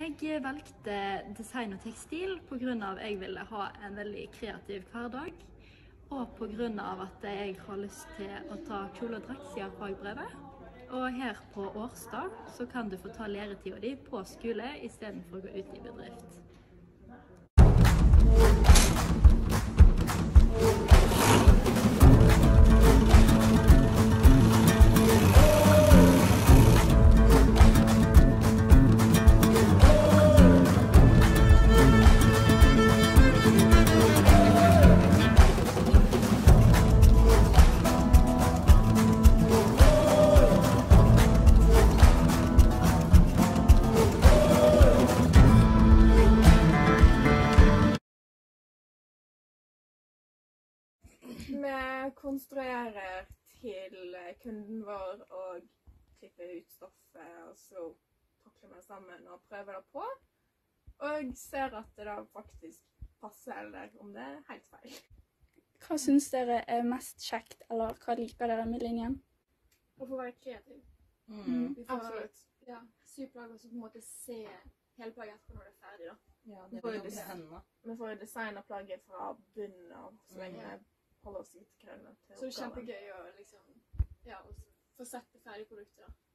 Jeg valgte design og tekstil på grunn av at jeg ville ha en veldig kreativ hverdag, og på grunn av at jeg har lyst til å ta kjole og drakt siden fagbrevet. Og her på Årstad så kan du få ta læretiden din på skole i stedet for å gå ut i bedrift. Vi konstruerer til kunden vår og klipper ut stoffet, og så takler vi sammen og prøver det på. Og ser at det da faktisk passer, eller om det er helt feil. Hva synes dere er mest kjekt, eller hva liker dere med linjen? Å få være kreativ. Vi får Absolutt. sy plagg og så på en måte se hele plagget etterpå når det er ferdig da. Ja, det vil jobbe med hendene. Vi får jo designet plagget fra bunnen av, så lenge vi holder oss i krøllene til Så det er oppgaven. kjempegøy å liksom, å få sett det ferdige produktet da.